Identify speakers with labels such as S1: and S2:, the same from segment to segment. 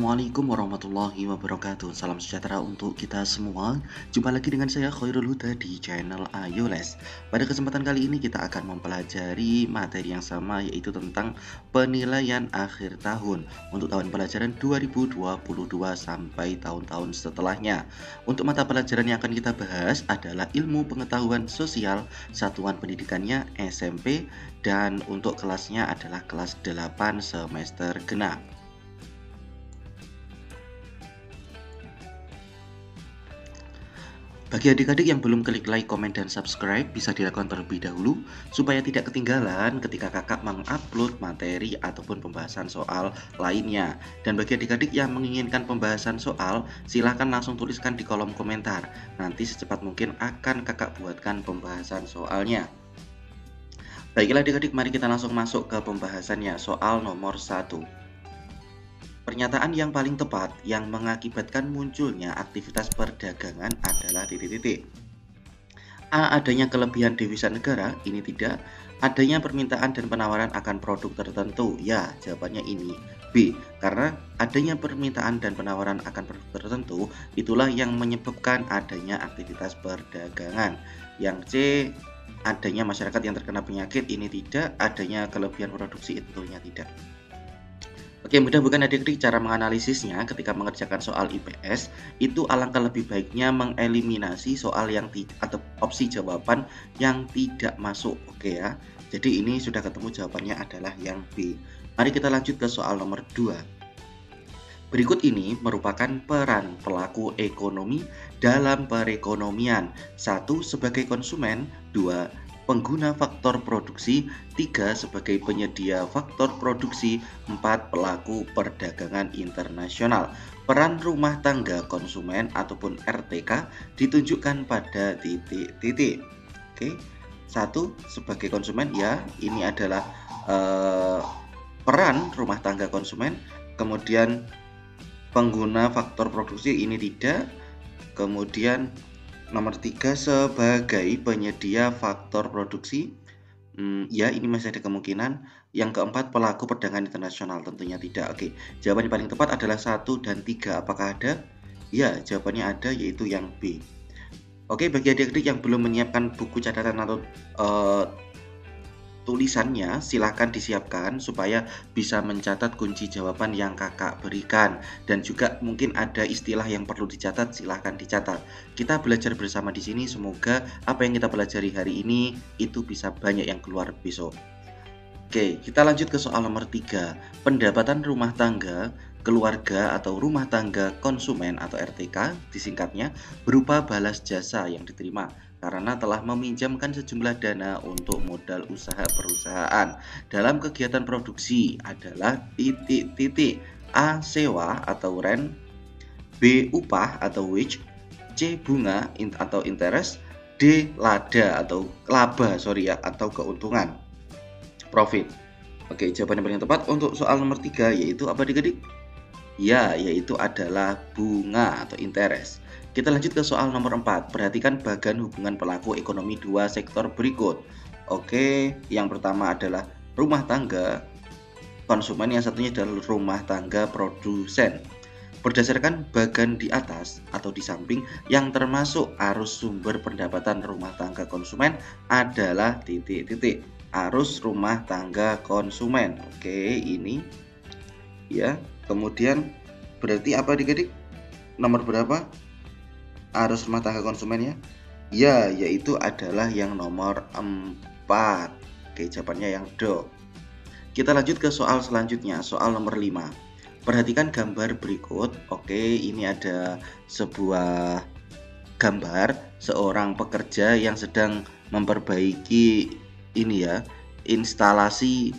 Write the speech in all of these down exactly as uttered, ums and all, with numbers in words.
S1: Assalamualaikum warahmatullahi wabarakatuh. Salam sejahtera untuk kita semua. Jumpa lagi dengan saya Khairul Huda di channel Ayo Les. Pada kesempatan kali ini kita akan mempelajari materi yang sama, yaitu tentang penilaian akhir tahun untuk tahun pelajaran dua ribu dua puluh dua sampai tahun-tahun setelahnya. Untuk mata pelajaran yang akan kita bahas adalah ilmu pengetahuan sosial, satuan pendidikannya S M P, dan untuk kelasnya adalah kelas delapan semester genap. Bagi adik-adik yang belum klik like, komen, dan subscribe, bisa dilakukan terlebih dahulu supaya tidak ketinggalan ketika kakak mengupload materi ataupun pembahasan soal lainnya. Dan bagi adik-adik yang menginginkan pembahasan soal, silahkan langsung tuliskan di kolom komentar. Nanti secepat mungkin akan kakak buatkan pembahasan soalnya. Baiklah adik-adik, mari kita langsung masuk ke pembahasannya. Soal nomor satu. Pernyataan yang paling tepat yang mengakibatkan munculnya aktivitas perdagangan adalah titik-titik. A. Adanya kelebihan devisa negara, ini tidak. Adanya permintaan dan penawaran akan produk tertentu, ya, jawabannya ini. B. Karena adanya permintaan dan penawaran akan produk tertentu, itulah yang menyebabkan adanya aktivitas perdagangan. Yang C. Adanya masyarakat yang terkena penyakit, ini tidak. Adanya kelebihan produksi, tentunya tidak. Oke, mudah bukan adik-adik cara menganalisisnya ketika mengerjakan soal I P S itu alangkah lebih baiknya mengeliminasi soal yang atau opsi jawaban yang tidak masuk. Oke ya. Jadi ini sudah ketemu jawabannya adalah yang B. Mari kita lanjut ke soal nomor dua. Berikut ini merupakan peran pelaku ekonomi dalam perekonomian. Satu, sebagai konsumen. Dua, pengguna faktor produksi. Tiga, sebagai penyedia faktor produksi. Empat, pelaku perdagangan internasional. Peran rumah tangga konsumen ataupun R T K ditunjukkan pada titik-titik. Oke, satu, sebagai konsumen, ya, ini adalah eh, peran rumah tangga konsumen. Kemudian pengguna faktor produksi, ini tidak. Kemudian nomor tiga, sebagai penyedia faktor produksi. Hmm, ya, ini masih ada kemungkinan. Yang keempat, pelaku perdagangan internasional, tentunya tidak. Oke, jawaban yang paling tepat adalah satu dan tiga. Apakah ada? Ya, jawabannya ada, yaitu yang B. Oke, bagi adik-adik yang belum menyiapkan buku catatan atau uh, tulisannya, silahkan disiapkan supaya bisa mencatat kunci jawaban yang kakak berikan. Dan juga mungkin ada istilah yang perlu dicatat, silahkan dicatat. Kita belajar bersama di sini, semoga apa yang kita pelajari hari ini itu bisa banyak yang keluar besok. Oke, kita lanjut ke soal nomor tiga. Pendapatan rumah tangga keluarga atau rumah tangga konsumen atau R T K disingkatnya berupa balas jasa yang diterima karena telah meminjamkan sejumlah dana untuk modal usaha perusahaan. Dalam kegiatan produksi adalah titik-titik. A. Sewa atau rent. B. Upah atau wage. C. Bunga atau interest. D. Lada atau laba sorry ya atau keuntungan, profit. Oke, jawaban yang paling tepat untuk soal nomor tiga yaitu apa adik-adik? Ya, yaitu adalah bunga atau interest. Kita lanjut ke soal nomor empat. Perhatikan bagan hubungan pelaku ekonomi dua sektor berikut. Oke, yang pertama adalah rumah tangga konsumen, yang satunya adalah rumah tangga produsen. Berdasarkan bagan di atas atau di samping, yang termasuk arus sumber pendapatan rumah tangga konsumen adalah titik-titik. Arus rumah tangga konsumen. Oke, ini ya. Kemudian berarti apa adik-adik? Nomor berapa? Arus rumah tangga konsumennya? Ya, yaitu adalah yang nomor empat. Oke, jawabannya yang do. Kita lanjut ke soal selanjutnya, soal nomor lima. Perhatikan gambar berikut. Oke, ini ada sebuah gambar seorang pekerja yang sedang memperbaiki ini ya, instalasi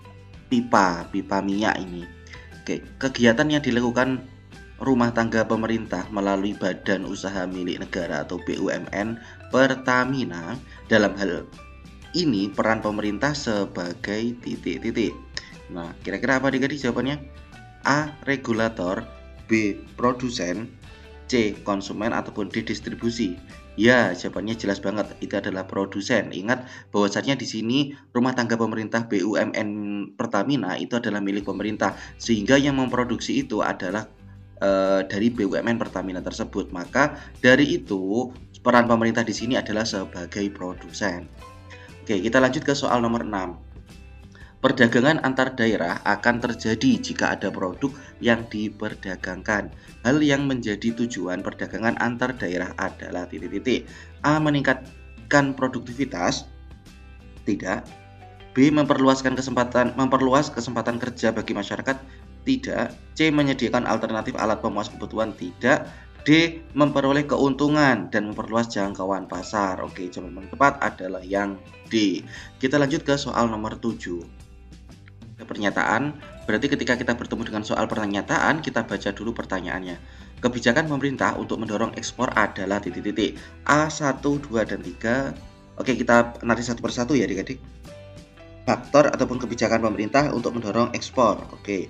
S1: pipa, pipa minyak ini. Oke, kegiatan yang dilakukan rumah tangga pemerintah melalui badan usaha milik negara atau B U M N Pertamina. Dalam hal ini peran pemerintah sebagai titik-titik. Nah, kira-kira apa adik-adik jawabannya? A. Regulator. B. Produsen. C. Konsumen ataupun D. Distribusi. Ya, jawabannya jelas banget, itu adalah produsen. Ingat bahwasanya di sini rumah tangga pemerintah B U M N Pertamina itu adalah milik pemerintah, sehingga yang memproduksi itu adalah uh, dari B U M N Pertamina tersebut. Maka dari itu peran pemerintah di sini adalah sebagai produsen. Oke, kita lanjut ke soal nomor enam. Perdagangan antar daerah akan terjadi jika ada produk yang diperdagangkan. Hal yang menjadi tujuan perdagangan antar daerah adalah titik-titik. A. Meningkatkan produktivitas. Tidak. B. Memperluaskan kesempatan memperluas kesempatan kerja bagi masyarakat. Tidak. C. Menyediakan alternatif alat pemuas kebutuhan. Tidak. D. Memperoleh keuntungan dan memperluas jangkauan pasar. Oke, jawaban yang tepat adalah yang D. Kita lanjut ke soal nomor tujuh. Pernyataan, berarti ketika kita bertemu dengan soal pernyataan, kita baca dulu pertanyaannya. Kebijakan pemerintah untuk mendorong ekspor adalah titik-titik. A, satu, dua, dan tiga. Oke, kita nanti satu persatu ya adik-adik. Faktor ataupun kebijakan pemerintah untuk mendorong ekspor. Oke.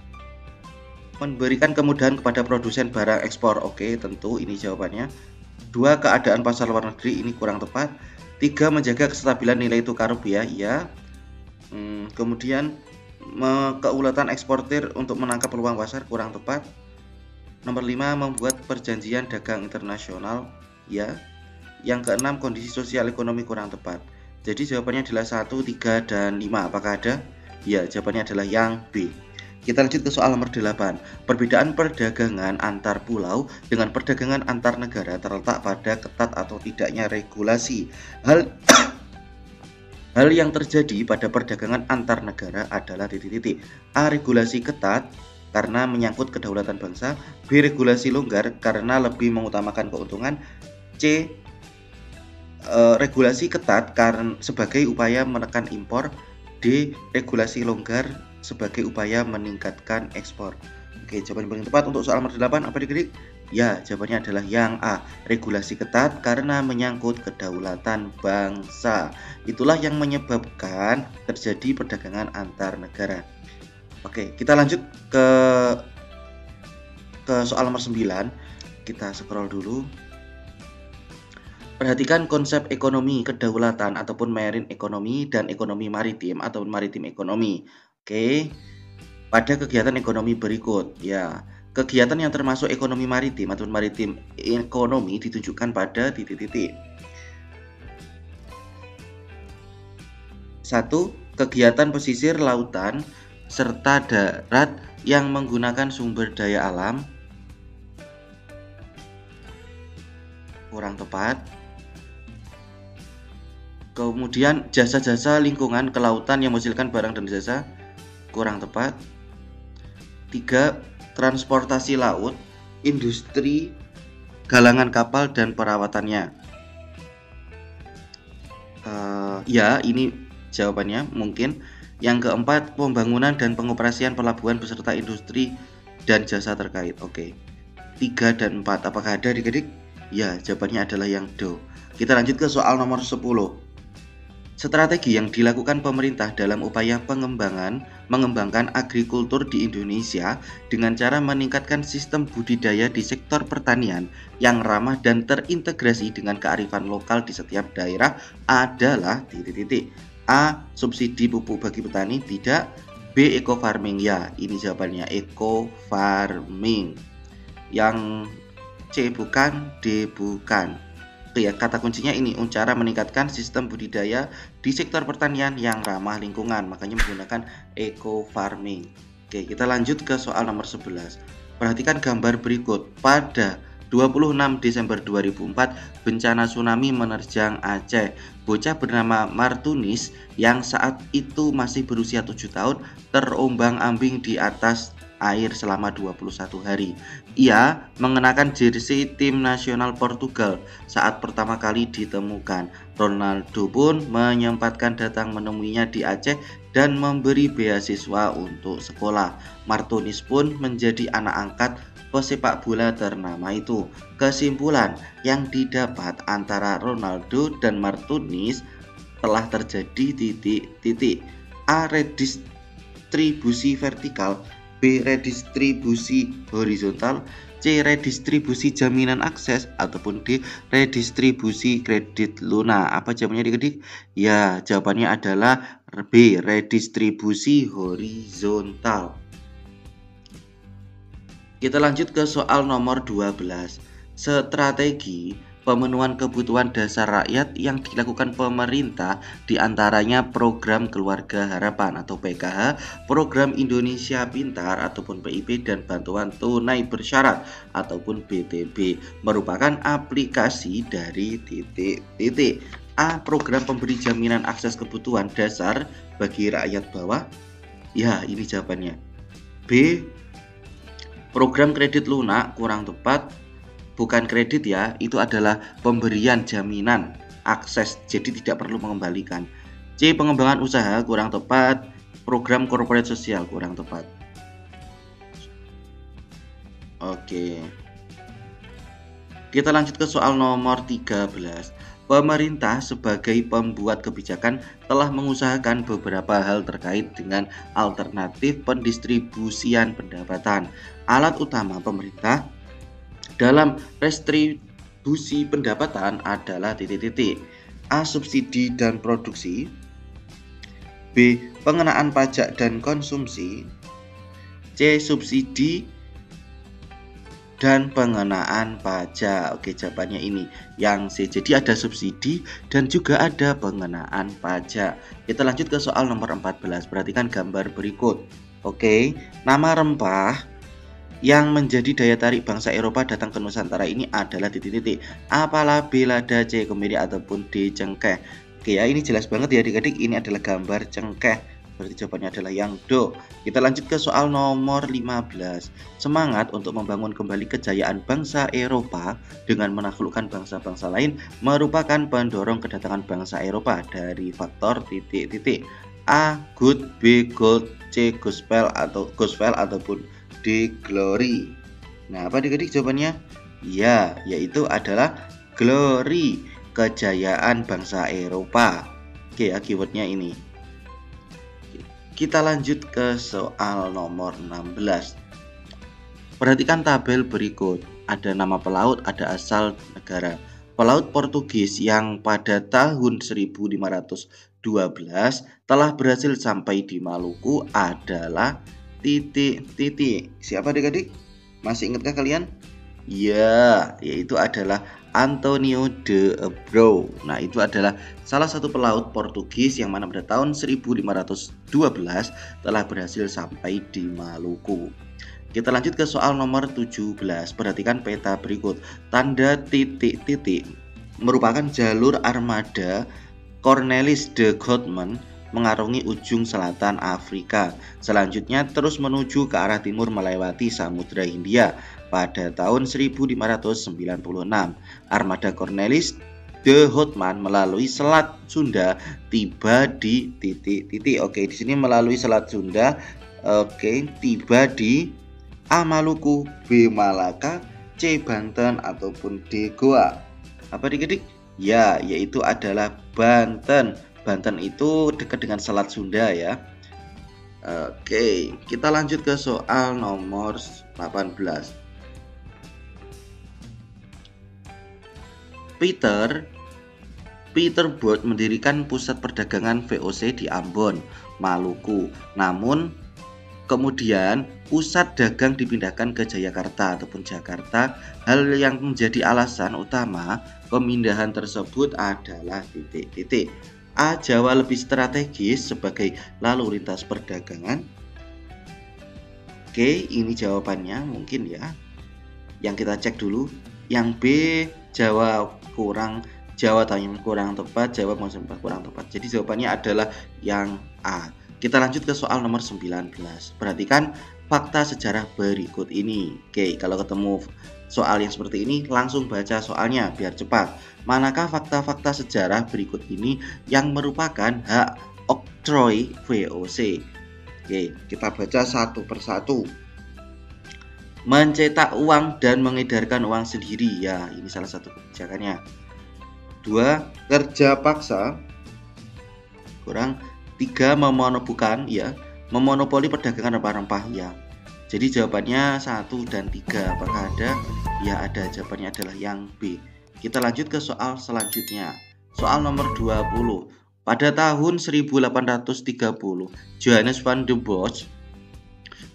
S1: Memberikan kemudahan kepada produsen barang ekspor. Oke, tentu ini jawabannya. Dua, keadaan pasar luar negeri. Ini kurang tepat. Tiga, menjaga kestabilan nilai tukar rupiah. Iya. Hmm, kemudian keulatan eksportir untuk menangkap peluang pasar. Kurang tepat. Nomor lima, membuat perjanjian dagang internasional. Ya. Yang keenam, kondisi sosial ekonomi. Kurang tepat. Jadi jawabannya adalah satu, tiga, dan lima. Apakah ada? Ya, jawabannya adalah yang B. Kita lanjut ke soal nomor delapan. Perbedaan perdagangan antar pulau dengan perdagangan antar negara terletak pada ketat atau tidaknya regulasi. Hal Hal yang terjadi pada perdagangan antar negara adalah titik-titik. A. Regulasi ketat karena menyangkut kedaulatan bangsa. B. Regulasi longgar karena lebih mengutamakan keuntungan. C. E, regulasi ketat karena sebagai upaya menekan impor. D. Regulasi longgar sebagai upaya meningkatkan ekspor. Oke, jawaban paling tepat untuk soal nomor delapan apa adik-adik? Ya, jawabannya adalah yang A. Regulasi ketat karena menyangkut kedaulatan bangsa. Itulah yang menyebabkan terjadi perdagangan antar negara. Oke, kita lanjut ke ke soal nomor sembilan. Kita scroll dulu. Perhatikan konsep ekonomi kedaulatan ataupun marine ekonomi dan ekonomi maritim ataupun maritim ekonomi. Oke. Pada kegiatan ekonomi berikut, ya. Kegiatan yang termasuk ekonomi maritim atau maritim ekonomi ditunjukkan pada titik-titik. Satu, kegiatan pesisir lautan serta darat yang menggunakan sumber daya alam. Kurang tepat. Kemudian jasa-jasa lingkungan kelautan yang menghasilkan barang dan jasa. Kurang tepat. Tiga, transportasi laut, industri, galangan kapal dan perawatannya. Uh, ya, ini jawabannya mungkin. Yang keempat, pembangunan dan pengoperasian pelabuhan beserta industri dan jasa terkait. Oke. Tiga dan empat. Apakah ada adik-adik? Ya, jawabannya adalah yang D. Kita lanjut ke soal nomor sepuluh. Strategi yang dilakukan pemerintah dalam upaya pengembangan mengembangkan agrikultur di Indonesia dengan cara meningkatkan sistem budidaya di sektor pertanian yang ramah dan terintegrasi dengan kearifan lokal di setiap daerah adalah titik-titik. A. Subsidi pupuk bagi petani. Tidak. B. Eco farming. Ya, ini jawabannya eco farming. Yang C bukan, D bukan. Ya, kata kuncinya ini, cara meningkatkan sistem budidaya di sektor pertanian yang ramah lingkungan, makanya menggunakan eco farming. Oke, kita lanjut ke soal nomor sebelas. Perhatikan gambar berikut. Pada dua puluh enam Desember dua ribu empat, bencana tsunami menerjang Aceh. Bocah bernama Martunis yang saat itu masih berusia tujuh tahun terombang-ambing di atas air selama dua puluh satu hari. Ia mengenakan jersey tim nasional Portugal saat pertama kali ditemukan. Ronaldo pun menyempatkan datang menemuinya di Aceh dan memberi beasiswa untuk sekolah. Martunis pun menjadi anak angkat pesepak bola ternama itu. Kesimpulan yang didapat antara Ronaldo dan Martunis telah terjadi titik-titik. A. Redistribusi vertikal. B. Redistribusi horizontal. C. Redistribusi jaminan akses. Ataupun D. Redistribusi kredit lunas. Apa jawabannya adik-adik? Ya, jawabannya adalah B. Redistribusi horizontal. Kita lanjut ke soal nomor dua belas. Strategi pemenuhan kebutuhan dasar rakyat yang dilakukan pemerintah diantaranya program Keluarga Harapan atau P K H, program Indonesia Pintar ataupun P I P, dan bantuan tunai bersyarat ataupun B T B merupakan aplikasi dari titik-titik. A. Program pemberi jaminan akses kebutuhan dasar bagi rakyat bawah. Ya, ini jawabannya. B. Program kredit lunak, kurang tepat. Bukan kredit ya, itu adalah pemberian jaminan akses, jadi tidak perlu mengembalikan. C. Pengembangan usaha, kurang tepat. Program corporate sosial, kurang tepat. Oke. Kita lanjut ke soal nomor tiga belas. Pemerintah sebagai pembuat kebijakan telah mengusahakan beberapa hal terkait dengan alternatif pendistribusian pendapatan. Alat utama pemerintah dalam restribusi pendapatan adalah titik-titik. A. Subsidi dan produksi. B. Pengenaan pajak dan konsumsi. C. Subsidi dan pengenaan pajak. Oke, jawabannya ini yang C. Jadi ada subsidi dan juga ada pengenaan pajak. Kita lanjut ke soal nomor empat belas. Perhatikan gambar berikut. Oke, nama rempah yang menjadi daya tarik bangsa Eropa datang ke Nusantara ini adalah titik-titik. A. Pala, B. Lada, C. Kemiri, ataupun D. Cengkeh. Oke ya, ini jelas banget ya adik-adik, ini adalah gambar cengkeh. Berarti jawabannya adalah yang do. Kita lanjut ke soal nomor lima belas. Semangat untuk membangun kembali kejayaan bangsa Eropa dengan menaklukkan bangsa-bangsa lain merupakan pendorong kedatangan bangsa Eropa dari faktor titik-titik. A. Good, B. Gold, C. Gospel atau Gospel ataupun D. Glory. Nah, apa adik-adik jawabannya? Ya, yaitu adalah glory, kejayaan bangsa Eropa. Oke ya, keywordnya ini. Kita lanjut ke soal nomor enam belas. Perhatikan tabel berikut. Ada nama pelaut, ada asal negara. Pelaut Portugis yang pada tahun seribu lima ratus dua belas telah berhasil sampai di Maluku adalah titik-titik. Siapa adik-adik? Masih ingatkah kalian? Ya, yaitu adalah Antonio de Abreu. Nah, itu adalah salah satu pelaut Portugis yang mana pada tahun seribu lima ratus dua belas telah berhasil sampai di Maluku. Kita lanjut ke soal nomor tujuh belas. Perhatikan peta berikut. Tanda titik-titik merupakan jalur armada Cornelis de Godman mengarungi ujung selatan Afrika. Selanjutnya terus menuju ke arah timur melewati Samudra Hindia. Pada tahun seribu lima ratus sembilan puluh enam, armada Cornelis de Godman melalui Selat Sunda tiba di titik-titik. Oke, di sini melalui Selat Sunda. Oke, tiba di A. Maluku, B. Malaka, C. Banten, ataupun D. Goa. Apa adik-adik? Ya, yaitu adalah Banten. Banten itu dekat dengan Selat Sunda ya. Oke, kita lanjut ke soal nomor delapan belas. Peter Peter Both mendirikan pusat perdagangan V O C di Ambon, Maluku. Namun kemudian pusat dagang dipindahkan ke Jayakarta ataupun Jakarta. Hal yang menjadi alasan utama pemindahan tersebut adalah titik-titik. A. Jawa lebih strategis sebagai lalu lintas perdagangan. Oke, ini jawabannya mungkin ya. Yang kita cek dulu. Yang B. Jawa kurang Jawa tanya kurang tepat, Jawa kurang tepat. Jadi jawabannya adalah yang A. Kita lanjut ke soal nomor sembilan belas. Perhatikan fakta sejarah berikut ini. Oke, kalau ketemu soal yang seperti ini langsung baca soalnya biar cepat. Manakah fakta-fakta sejarah berikut ini yang merupakan hak oktroy V O C? Oke, kita baca satu persatu. Mencetak uang dan mengedarkan uang sendiri, ya ini salah satu kebijakannya. Dua, kerja paksa. Kurang. Tiga, memonobukan, ya memonopoli perdagangan rempah-rempah, ya. Jadi jawabannya satu dan tiga. Apakah ada? Ya ada, jawabannya adalah yang B. Kita lanjut ke soal selanjutnya. Soal nomor dua puluh. Pada tahun seribu delapan ratus tiga puluh, Johannes van der Bosch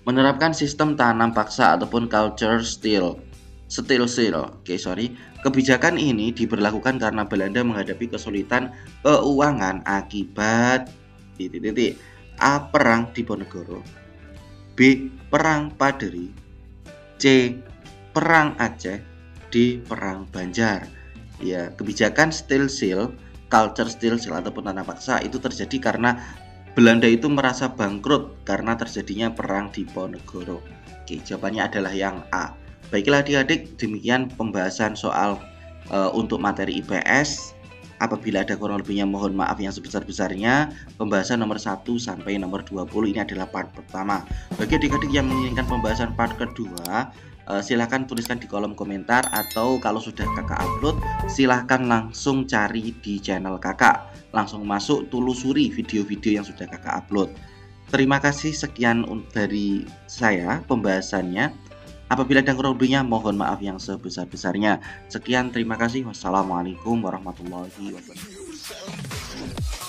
S1: Menerapkan sistem tanam paksa ataupun culture still still seal. Oke, sorry. Kebijakan ini diberlakukan karena Belanda menghadapi kesulitan keuangan akibat titik-titik A. Perang Diponegoro, B. Perang Paderi, C. Perang Aceh, D. Perang Banjar. Ya, kebijakan still seal, culture still seal ataupun tanam paksa itu terjadi karena Belanda itu merasa bangkrut karena terjadinya perang Diponegoro. Oke, jawabannya adalah yang A. Baiklah adik-adik, demikian pembahasan soal uh, untuk materi I P S. Apabila ada kurang lebihnya mohon maaf yang sebesar-besarnya. Pembahasan nomor satu sampai nomor dua puluh ini adalah part pertama. Bagi adik-adik yang menginginkan pembahasan part kedua, uh, silahkan tuliskan di kolom komentar, atau kalau sudah kakak upload silahkan langsung cari di channel kakak, langsung masuk telusuri video-video yang sudah kakak upload. Terima kasih, sekian dari saya pembahasannya. Apabila ada kurang lebihnya mohon maaf yang sebesar-besarnya. Sekian, terima kasih. Wassalamualaikum warahmatullahi wabarakatuh.